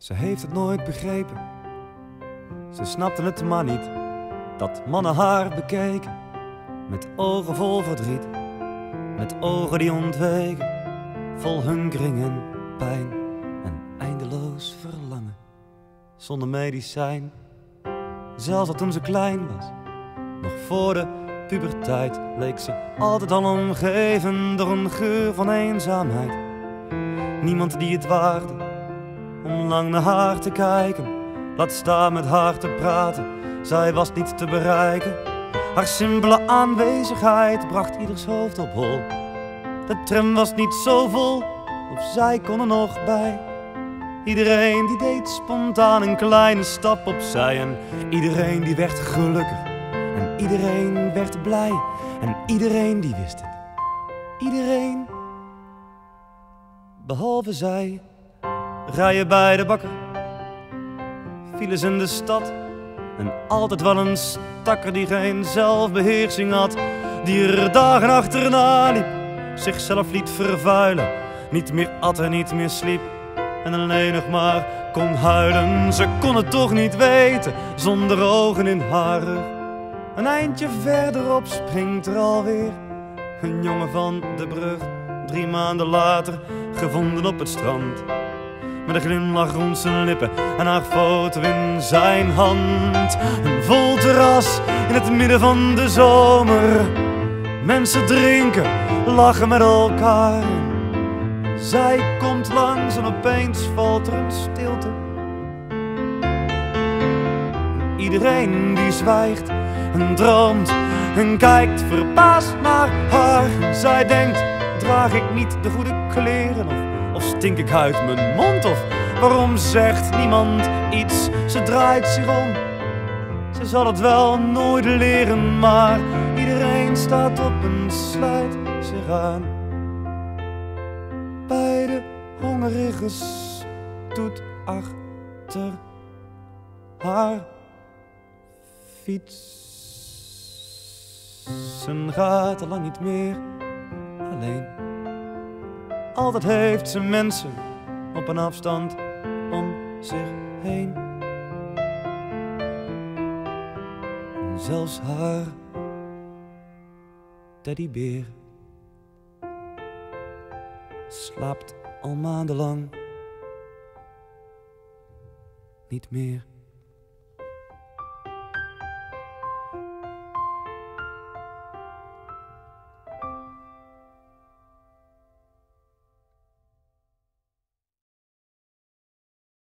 Ze heeft het nooit begrepen, ze snapte het maar niet, dat mannen haar bekeken, met ogen vol verdriet, met ogen die ontweken, vol hunkering en pijn en eindeloos verlangen, zonder medicijn. Zelfs al toen ze klein was, nog voor de puberteit, leek ze altijd al omgeven door een geur van eenzaamheid. Niemand die het waagde om lang naar haar te kijken, laat staan met haar te praten, zij was niet te bereiken. Haar simpele aanwezigheid bracht ieders hoofd op hol. De tram was niet zo vol, of zij kon er nog bij. Iedereen die deed spontaan een kleine stap opzij, en iedereen die werd gelukkig, en iedereen werd blij, en iedereen die wist het. Iedereen, behalve zij. Rijen bij de bakker, files in de stad, en altijd wel een stakker die geen zelfbeheersing had, die er dagen achterna liep, zichzelf liet vervuilen, niet meer at en niet meer sliep, en alleen nog maar kon huilen. Ze kon het toch niet weten, zonder ogen in haar rug. Een eindje verderop springt er alweer een jongen van de brug, 3 maanden later gevonden op het strand, met een glimlach rond zijn lippen en haar foto in zijn hand. Een vol terras in het midden van de zomer. Mensen drinken, lachen met elkaar. Zij komt langs en opeens valt er een stilte. Iedereen die zwijgt en droomt en kijkt verbaasd naar haar. Zij denkt, draag ik niet de goede kleren, of stink ik uit mijn mond, of waarom zegt niemand iets? Ze draait zich om, ze zal het wel nooit leren, maar iedereen staat op en sluit zich aan bij de hongerige stoet achter haar fiets. Ze gaat al lang niet meer alleen. Altijd heeft ze mensen op een afstand om zich heen. En zelfs haar teddybeer slaapt al maandenlang niet meer.